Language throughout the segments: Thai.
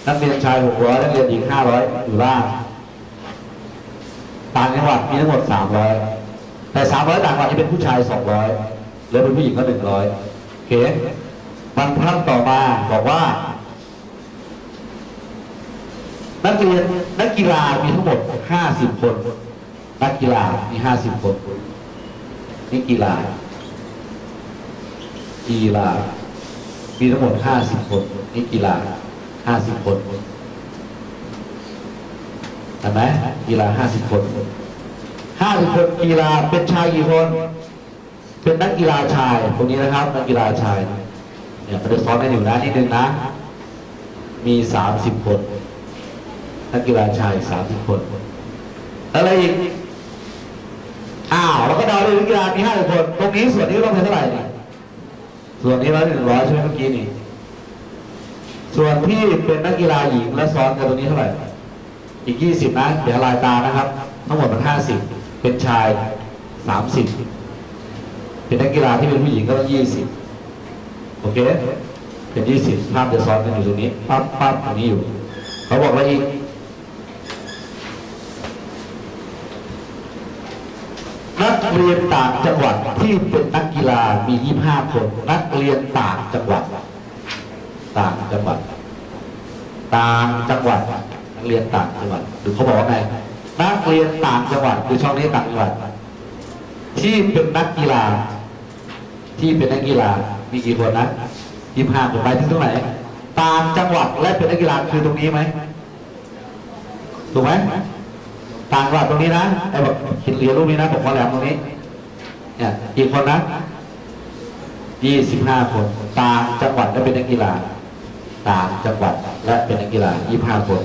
นักเรียนชาย600นักเรียนหญิง500อยู่ล่างต่างจังหวัดมีทั้งหมด300แต่300ต่างจังหวัดนี้เป็นผู้ชาย200แล้วเป็นผู้หญิงก็100โอเคบรรทัดต่อมาบอกว่านักกีฬามีทั้งหมด50คนนักกีฬามี50คนนี่กีฬามีทั้งหมด50คนนี่กีฬา50คนเห็นไหมกีฬา50คนกีฬาเป็นชายกี่คนเป็นนักกีฬาชายตรงนี้นะครับนักกีฬาชายเนี่ยมันจะซ้อนกันอยู่นะนิดนึงนะมี30คนนักกีฬาชาย30คนอะไรอีกแล้วก็เดาเลยนักกีฬามี50คนตรงนี้ส่วนนี้ต้องเป็นเท่าไหร่นี่ส่วนนี้100ใช่ไหมเมื่อกี้นี่ส่วนที่เป็นนักกีฬาหญิงและซ้อนกันตรงนี้เท่าไหร่อีก20นะเดี๋ยวลายตานะครับทั้งหมดมัน50เป็นชาย30เป็นนักกีฬาที่เป็นผู้หญิงก็ต้อง20โอเคเป็น20ภาพจะซ้อนกันอยู่ตรงนี้ปั๊บตรงนี้อยู่เขาบอกว่าอีกนักเรียนต่างจังหวัดที่เป็นนักกีฬามี25คนนักเรียนต่างจังหวัดนักเรียนต่างจังหวัดหรือเขาบอกว่าไงนักเรียนต่างจังหวัดคือช่องนี้ต่างจังหวัดที่เป็นนักกีฬามีกี่คนนะ25คนไปถึงตรงไหนต่างจังหวัดและเป็นนักกีฬาคือตรงนี้ไหมถูกไหมต่างจังหวัดตรงนี้นะไอ้บอกคิดเรียนรูปนี้นะผมว่าแหลมตรงนี้เนี่ยกี่คนนะ25คนต่างจังหวัดและเป็นนักกีฬาต่างจังหวัดและเป็นนักกีฬา25คน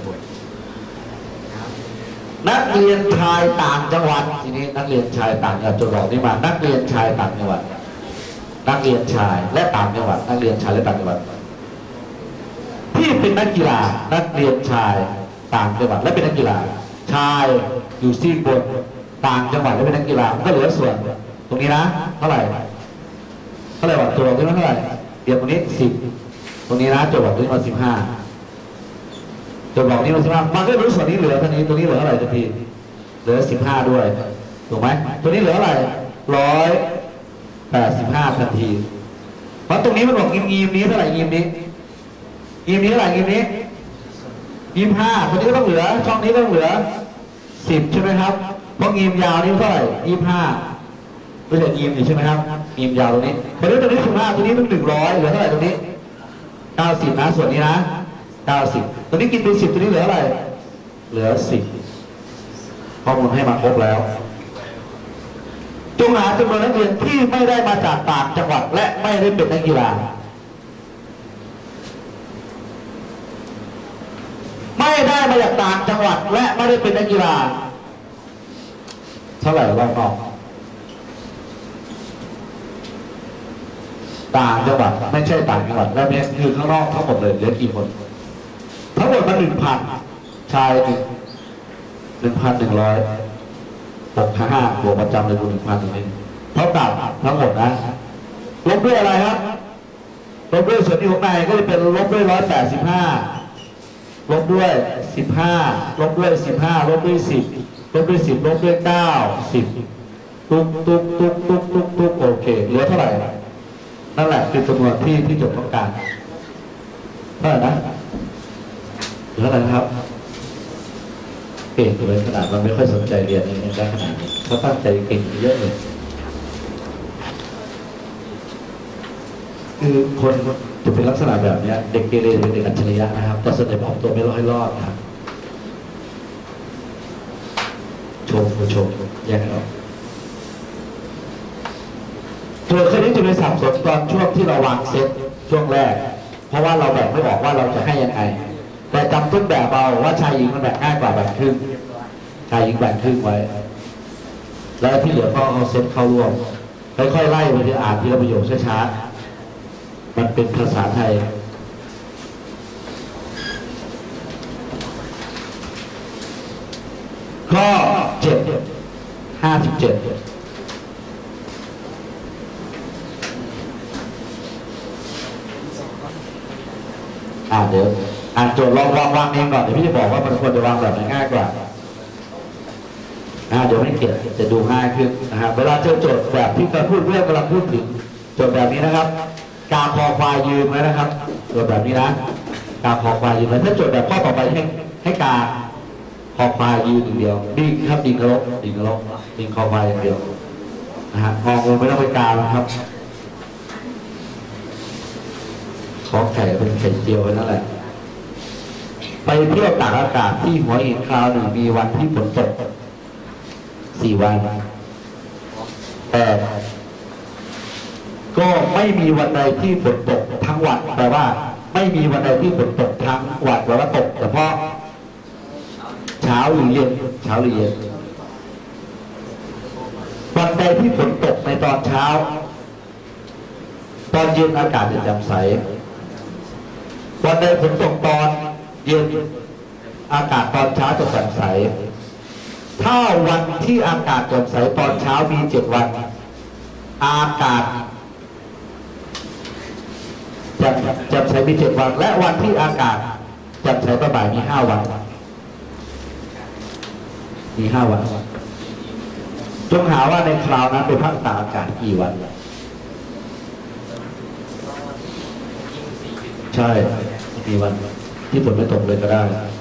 นักเรียนชายต่างจังหวัดทีนี้นักเรียนชายต่างจังหวัดจดบอกนี่มานักเรียนชายต่างจังหวัดนักเรียนชายและต่างจังหวัดนักเรียนชายและต่างจังหวัดที่เป็นนักกีฬานักเรียนชายต่างจังหวัดและเป็นนักกีฬาชายอยู่ซีกบนต่างจังหวัดและเป็นนักกีฬาก็เหลือส่วนตรงนี้นะเท่าไหร่วะตัวที่เท่าไหร่เดี๋ยวตรงนี้10ตรงนี้นะจดบอกตรงนี้มา15จดบอกนี้มา15มันก็รู้ส่วนนี้เหลือเท่านี้ตรงนี้เหลือเท่าไหร่ทีเหลือ15ด้วยถูกไหมตัวนี้เหลือเท่าไหร่185ทันทีเพราะตรงนี้มันบอกงีมนี้เท่าไหร่งีมนี้เท่าไหร่งีมนี้25ตัวนี้ก็ต้องเหลือช่องนี้ก็ต้องเหลือ10ใช่ไหมครับเพราะงีมยาวนี่เท่าไหร่25ไม่ใช่งีมนี่ใช่ไหมครับงีมยาวตรงนี้ตรงนี้15ตัวนี้ต้อง100เหลือเท่าไหร่ตรงนี้90นะส่วนนี้นะ90ตัวนี้กินไป10ตัวนี้เหลือเท่าไหร่เหลือ10ข้อมูลให้มาครบแล้วจงหาจำนวนนักเรียนที่ไม่ได้มาจากต่างจังหวัดและไม่ได้เป็นนักกีฬาไม่ได้มาจากต่างจังหวัดและไม่ได้เป็นนักกีฬาเท่าไหร่รอบนอกต่างจังหวัดไม่ใช่ต่างจังหวัดและเป็นคือข้างนอกทั้งหมดเลยเหลือกี่คนทั้งหมดมัน1,000ชาย1,100 65บวกประจำเลยคูณ1,000ตรงนี้เท่ากับทั้งหมดนะลบด้วยอะไรครับลบด้วยส่วนที่ของในก็จะเป็นลบด้วย185ลบด้วย15ลบด้วย15ลบด้วย10ลบด้วย10ลบด้วย9 10ตุ๊กโอเคเหลือเท่าไหร่นั่นแหละคือจำนวนที่โจทย์ต้องการเท่าไหร่นะเหลืออะไรนะครับเก่งเลยขนาดมันไม่ค่อยสนใจเรียนเองได้ขนาดนี้เขาตั้งใจเก่งเยอะเลยคือคนจะเป็นลักษณะแบบนี้เด็กเกเรเป็นเด็กอัจฉริยะนะครับแต่ส่วนใหญ่ออกตัวไม่รอดนะครับชมแยกกันออกตัวคณิตจะไปสับสนตอนช่วงที่เราวางเซตช่วงแรกเพราะว่าเราแบ่งไม่ออกว่าเราจะให้ยังไงแต่จำต้นแบบเอาว่าชายหญิงมันแบ่งง่ายกว่าแบ่งครึ่งชายหญิงแบ่งครึ่งไว้แล้วที่เหลือก็เอาเซตเข้าร่วมค่อยๆไล่ไปทีอ่านทีละประโยคช้าๆมันเป็นภาษาไทยข้อ57 เดี๋ยวอ่านโจทย์ลองวางเองก่อนเดี๋ยวพี่จะบอกว่ามันควรจะวางแบบไหนง่ายกว่าเดี๋ยวไม่เกียดจะดูง่ายขึ้นนะครับเวลาเจอโจทย์แบบที่เราพูดเรื่องกำลังพูดถึงโจทย์แบบนี้นะครับการคอควายยืนไว้นะครับโจทย์แบบนี้นะการคอควายยืนไว้ถ้าโจทย์แบบข้อต่อไปให้การคอควายยืนอย่างเดียวดิ่งครับดิ่งกระลบดิ่งกระลบดิ่งคอควายอย่างเดียวนะฮะงองูไม่ต้องไปกานะครับขอไข่เป็นไข่เจียวนั่นแหละไปเที่ยวตากอากาศที่หัวหินคราวหนึ่งมีวันที่ฝนตก4 วันแต่ก็ไม่มีวันใดที่ฝนตกทั้งวันแปลว่าไม่มีวันใดที่ฝนตกทั้งวันแปลว่าตกเฉพาะเช้าหรือเย็นเช้าหรือเย็นวันใดที่ฝนตกในตอนเช้าตอนเย็นอากาศจะแจ่มใสวันใดฝนตกตอนเย็นอากาศตอนเช้าจะแจ่มใสถ้าวันที่อากาศแจ่มใสตอนเช้ามี7 วันอากาศแจ่มใสมี7 วันและวันที่อากาศแจ่มใสตอนบ่ายมี5 วันมี5 วันจงหาว่าในคราวนั้นเป็นภาคตากอากาศกี่วันใช่มีวันที่ฝนไม่ตกเลยก็ได้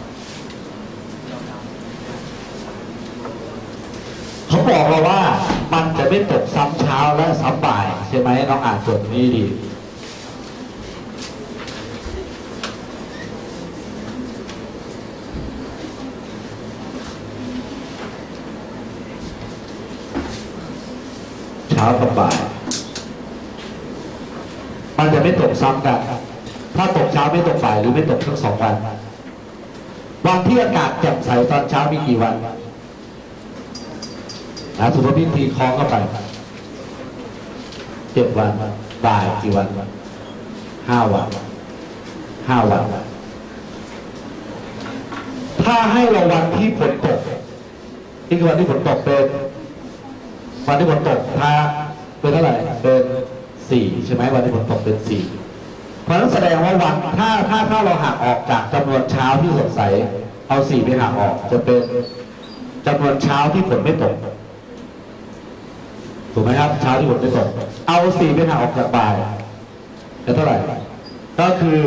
เขาบอกเราว่ามันจะไม่ตกซ้ำเช้าและซ้ำบ่ายใช่ไหมน้องอ่านโจทย์นี้ดีเช้ากับบ่ายมันจะไม่ตกซ้ำกันถ้าตกเช้าไม่ตกบ่ายหรือไม่ตกทั้ง2 วันวันที่อากาศแจ่มใสตอนเช้ามีกี่วันสมมติพี่ตีคล้องเข้าไป7 วันบ่ายกี่วัน5 วัน5 วันถ้าให้เราวันที่ฝนตกนี่คือวันที่ฝนตกเป็นวันที่ฝนตกถ้าเป็นเท่าไหร่เป็น4ใช่ไหมวันที่ฝนตกเป็น4เพราะนั้นแสดงว่าวันถ้าเราหักออกจากจำนวนเช้าที่สดใสเอา4ไปหักออกจะเป็นจำนวนเช้าที่ฝนไม่ตกถูกไหมครับเช้าที่ฝนไม่ตกเอา4ไปหักออกจากบ่ายจะเท่าไหร่ก็คือ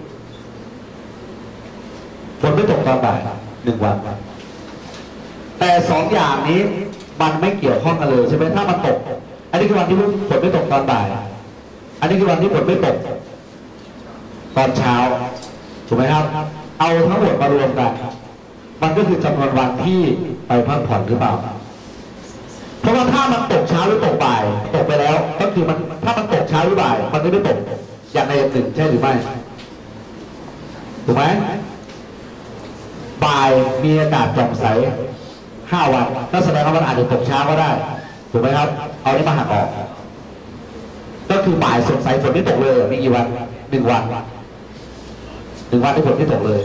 ฝนไม่ตกตอนบ่าย1 วันแต่2 อย่างนี้มันไม่เกี่ยวข้องกันเลยใช่ไหมถ้ามันตกอันนี้คือวันที่ฝนไม่ตกตอนบ่ายอันนี้คือวันที่ฝนไม่ตกตอนเช้าถูกไหมครับเอาทั้งหมดมารวมกันมันก็คือจำนวนวันที่ไปพักผ่อนหรือเปล่าเพราะว่าถ้ามันตกเช้าหรือตกบ่ายตกไปแล้วก็คือมันถ้ามันตกเช้าหรือบ่ายมันไม่ได้ตกอย่างใดอย่างหนึ่งใช่หรือไม่ถูกไหมบ่ายมีอากาศแจ่มใส5 วันก็แสดงว่ามันอาจจะตกเช้าก็ได้ถูกไหมครับเอานี้มาหักออกก็คือบ่ายสดใสฝนไม่ตกเลยมีกี่วัน1 วัน1 วันที่ฝนไม่ตกเลย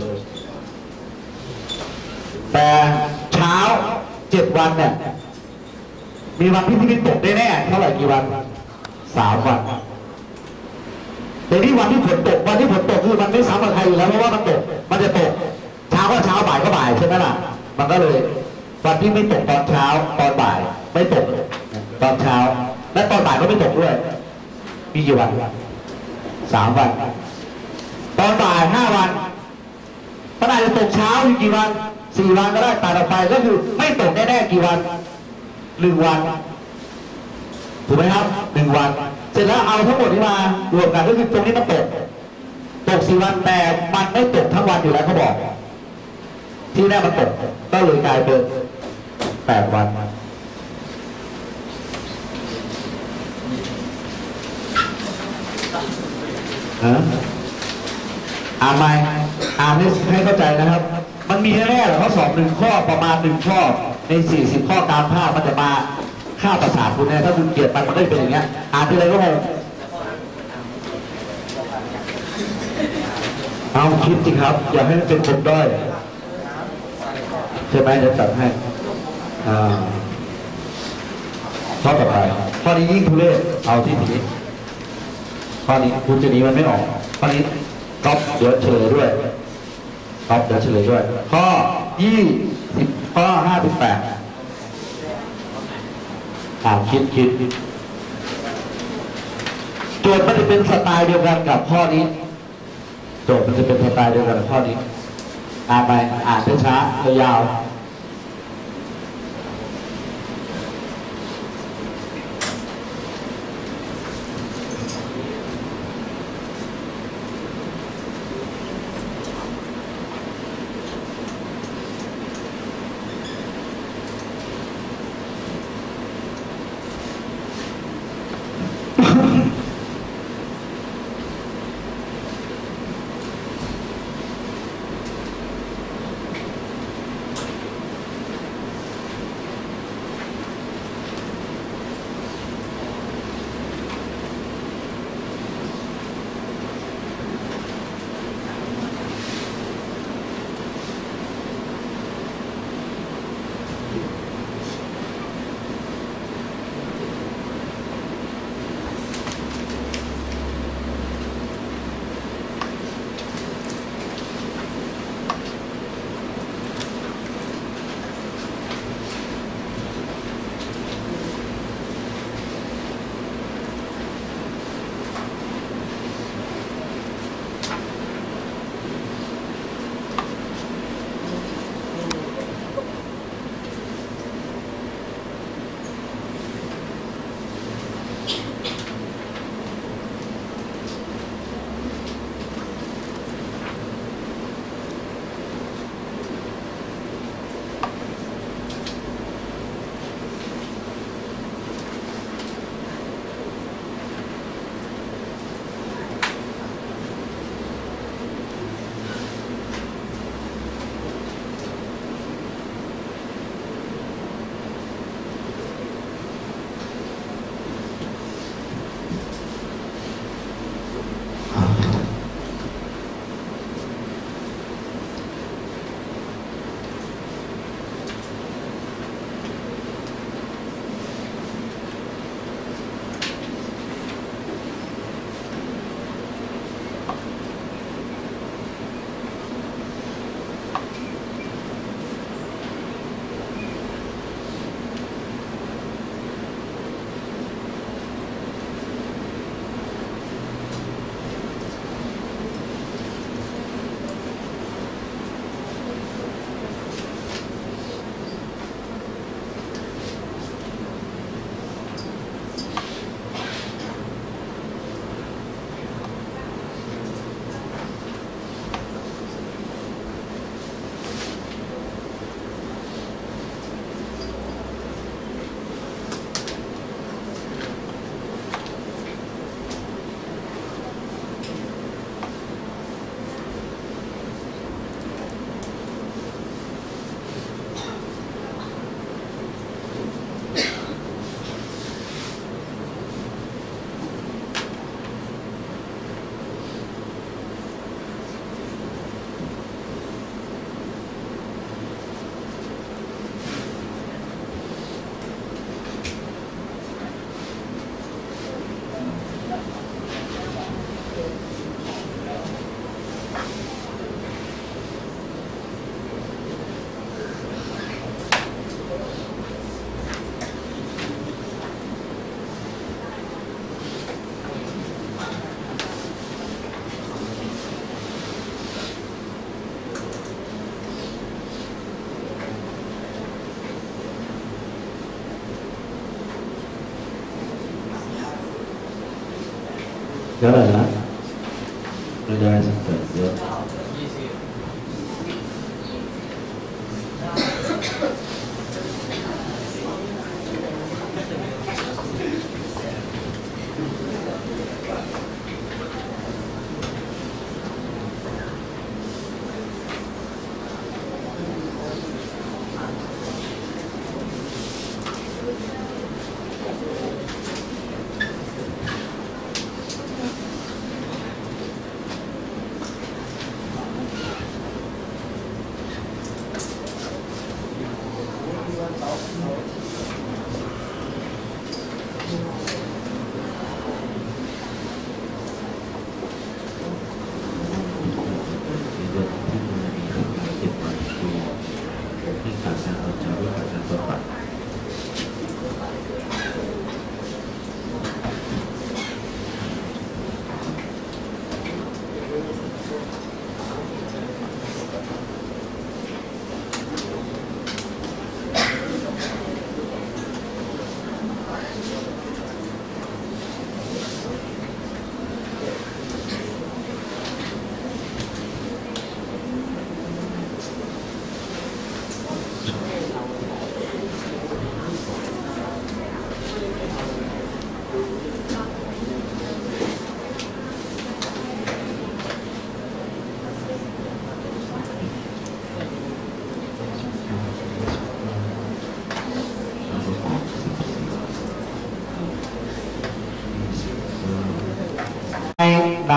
แต่เช้า7 วันเนี่ยมีวันที่ไม่ตกแน่ๆเท่าไหร่กี่วัน3 วันแต่ที่วันที่ฝนตกวันที่ฝนตกคือมันไม่ซ้ำกับใครอยู่แล้วเพราะว่ามันตกมันจะตกเช้าก็เช้าบ่ายก็บ่ายใช่ไหมล่ะมันก็เลยวันที่ไม่ตกตอนเช้าตอนบ่ายไม่ตกตอนเช้าและตอนบ่ายก็ไม่ตกด้วยมีกี่วัน3 วันตอนบ่าย5 วันตอนบ่ายจะตกเช้าอยู่กี่วัน4 วันก็ได้ตัดออกไปก็คือไม่ตกแน่ๆกี่วัน1 วันถูกไหมครับ1 วันเสร็จแล้วเอาทั้งหมดนี้มารวมกันก็คือตรงนี้มันตก4 วันแต่มันไม่ตกทั้งวันอยู่แล้วเขาบอกที่แรกมันตกก็เลยกลายเป็น8 วันอ่านไหมอ่านให้เข้าใจนะครับมันมีแน่ๆหรอข้อสอบ1 ข้อประมาณ1 ข้อใน40 ข้อตามภาพมันจะมาค่าประสาทคุณแน่ถ้าคุณเกลียดมันก็เป็นอย่างเงี้ยอ่านทีไรก็งงเอาคิดสิครับอย่าให้มันเป็นคนด้อยใช่ไหมจะจัดให้ข้อต่อไปข้อนี้ยิ่งทุเรศเอาที่นี้ข้อนี้คุณจะหนีมันไม่ออกข้อนี้ก๊อปเดี๋ยวเฉลยด้วยครับเดี๋ยวเฉลยด้วยข้อ20ข้อ58คิดโจทย์มันจะเป็นสไตล์เดียวกันกับข้อนี้โจทย์มันจะเป็นสไตล์เดียวกันกับข้อนี้อ่านไปอ่านช้าๆยาวๆเยอะเลยนะไม่ได้สักเกิดเยอะ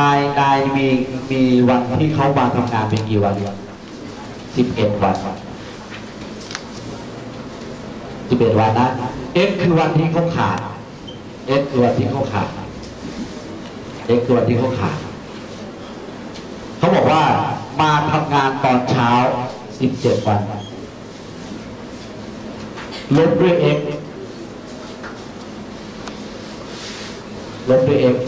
นายมีวันที่เขามาทำงานเป็นกี่วัน11 วัน11 วันนะx คือวันที่เขาขาดx คือวันที่เขาขาดx คือวันที่เขาขาดเขาบอกว่ามาทำงานตอนเช้า17 วันลบด้วย x ลบด้วย x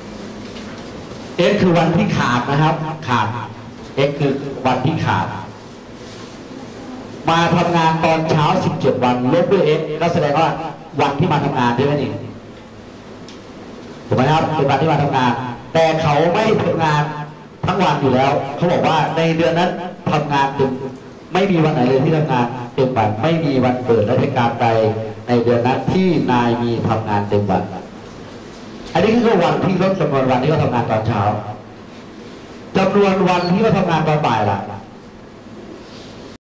x คือวันที่ขาดนะครับขาด x คือวันที่ขาดมาทำงานตอนเช้า17 วันลบด้วย x ก็แสดงว่าวันที่มาทำงานใช่ไหมนี่ถูกไหมครับเป็นวันที่มาทำงานแต่เขาไม่ทำงานทั้งวันอยู่แล้วเขาบอกว่าในเดือนนั้นทำงานเต็มไม่มีวันไหนเลยที่ทำงานเต็มวันไม่มีวันเปิดราชการใดในเดือนนั้นที่นายมีทำงานเต็มวันอันนี้คือวันที่ลดจำนวนวันที่เขาทำงานตอนเช้าจำนวนวันที่เขาทำงานตอนบ่ายล่ะ